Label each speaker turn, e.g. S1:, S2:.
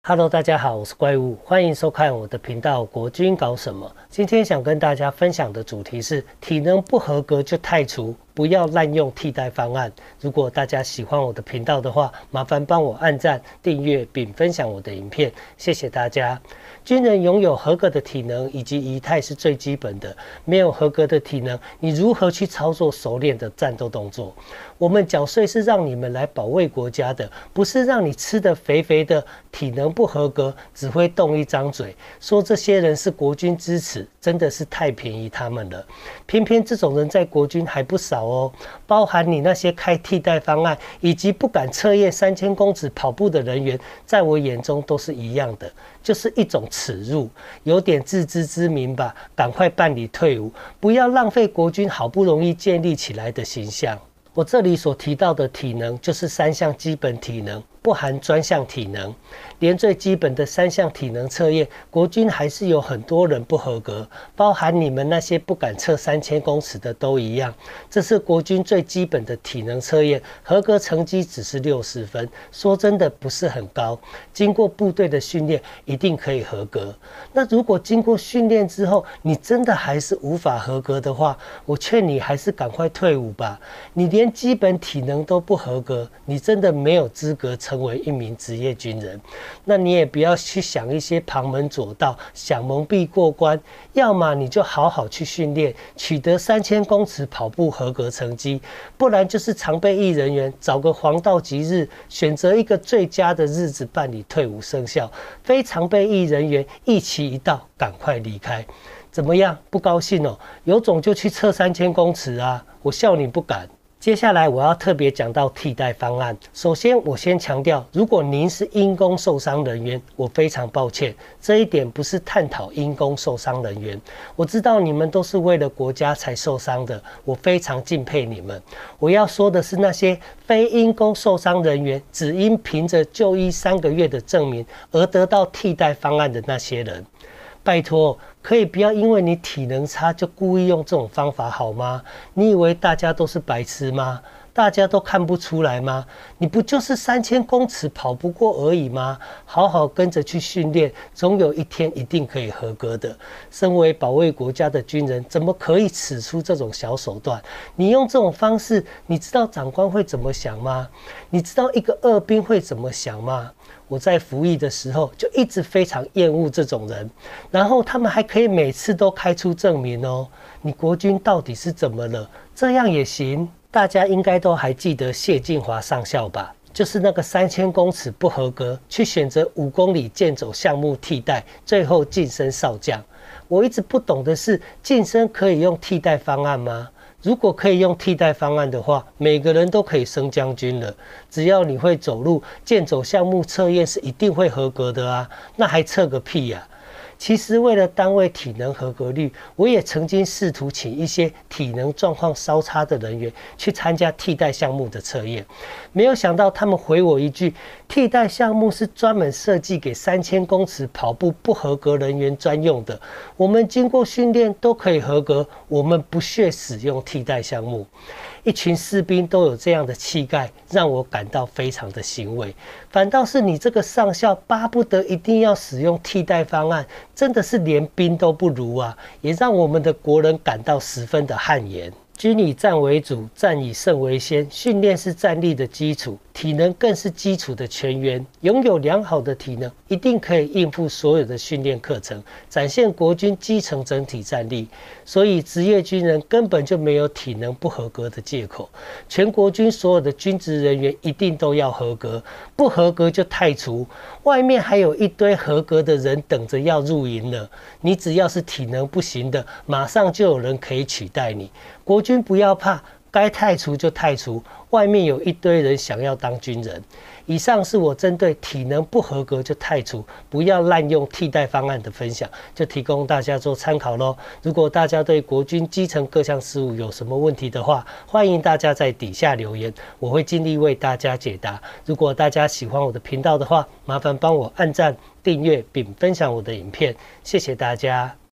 S1: Hello， 大家好，我是怪物，欢迎收看我的频道。国军搞什么？今天想跟大家分享的主题是：体能不合格就汰除，不要滥用替代方案。如果大家喜欢我的频道的话，麻烦帮我按赞、订阅并分享我的影片，谢谢大家。军人拥有合格的体能以及仪态是最基本的，没有合格的体能，你如何去操作熟练的战斗动作？我们缴税是让你们来保卫国家的，不是让你吃得肥肥的，体能不合格，只会动一张嘴，说这些人是国军支持，真的是太便宜他们了。偏偏这种人在国军还不少哦，包含你那些开替代方案以及不敢测验3000公尺跑步的人员，在我眼中都是一样的，就是一种耻辱。有点自知之明吧，赶快办理退伍，不要浪费国军好不容易建立起来的形象。我这里所提到的体能，就是3项基本体能，不含专项体能。连最基本的3项体能测验，国军还是有很多人不合格，包含你们那些不敢测3000公尺的都一样。这是国军最基本的体能测验，合格成绩只是60分，说真的不是很高。经过部队的训练，一定可以合格。那如果经过训练之后，你真的还是无法合格的话，我劝你还是赶快退伍吧。你连基本体能都不合格，你真的没有资格成为一名职业军人。那你也不要去想一些旁门左道，想蒙蔽过关。要么你就好好去训练，取得3000公尺跑步合格成绩，不然就是常备役人员，找个黄道吉日，选择一个最佳的日子办理退伍生效。非常备役人员一期一到，赶快离开。怎么样？不高兴哦？有种就去测3000公尺啊！我笑你不敢。接下来我要特别讲到替代方案。首先，我先强调，如果您是因公受伤人员，我非常抱歉，这一点不是探讨因公受伤人员。我知道你们都是为了国家才受伤的，我非常敬佩你们。我要说的是那些非因公受伤人员，只因凭着就医3个月的证明而得到替代方案的那些人。拜托，可以不要因为你体能差就故意用这种方法好吗？你以为大家都是白痴吗？大家都看不出来吗？你不就是3000公尺跑不过而已吗？好好跟着去训练，总有一天一定可以合格的。身为保卫国家的军人，怎么可以使出这种小手段？你用这种方式，你知道长官会怎么想吗？你知道一个二兵会怎么想吗？我在服役的时候就一直非常厌恶这种人，然后他们还可以每次都开出证明哦。你国军到底是怎么了？这样也行？大家应该都还记得谢晋华上校吧？就是那个3000公尺不合格，去选择5公里健走项目替代，最后晋升少将。我一直不懂的是，晋升可以用替代方案吗？如果可以用替代方案的话，每个人都可以升将军了。只要你会走路，健走项目测验是一定会合格的啊，那还测个屁呀！其实为了单位体能合格率，我也曾经试图请一些体能状况稍差的人员去参加替代项目的测验，没有想到他们回我一句：替代项目是专门设计给3000公尺跑步不合格人员专用的，我们经过训练都可以合格，我们不屑使用替代项目。一群士兵都有这样的气概，让我感到非常的欣慰。反倒是你这个上校巴不得一定要使用替代方案，真的是连兵都不如啊！也让我们的国人感到十分的汗颜。军以战为主，战以胜为先。训练是战力的基础，体能更是基础的全员。拥有良好的体能，一定可以应付所有的训练课程，展现国军基层整体战力。所以，职业军人根本就没有体能不合格的借口。全国军所有的军职人员一定都要合格，不合格就汰除。外面还有一堆合格的人等着要入营了。你只要是体能不行的，马上就有人可以取代你。国军不要怕，该汰除就汰除，外面有一堆人想要当军人。以上是我针对体能不合格就汰除，不要滥用替代方案的分享，就提供大家做参考咯。如果大家对国军基层各项事务有什么问题的话，欢迎大家在底下留言，我会尽力为大家解答。如果大家喜欢我的频道的话，麻烦帮我按赞、订阅并分享我的影片，谢谢大家。